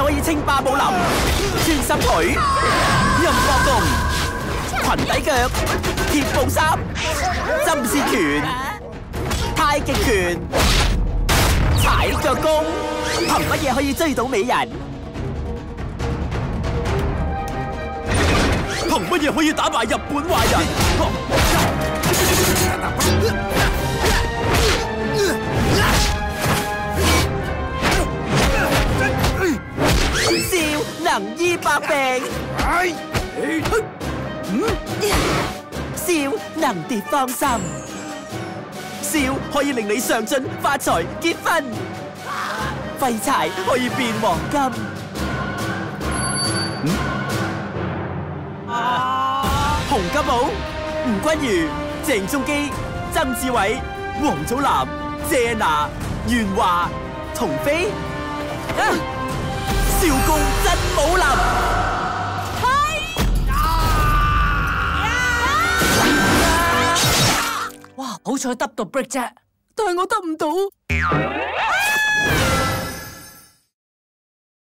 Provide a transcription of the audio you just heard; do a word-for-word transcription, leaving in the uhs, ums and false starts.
可以稱霸武林？穿心腿、任搏動、裙底腳、鐵布衫、針線拳、太極拳、踩腳功，憑乜嘢可以追到美人？憑乜嘢可以打敗日本壞人？笑能醫百病，笑能奪芳心，笑可以令你上進發財結婚，廢柴可以變黃金。洪金寶、吳君如、鄭中基、曾志偉、王祖藍、謝娜、袁華、童飛。少公真武林，哇！好彩得到 break 啫，但係我得唔到。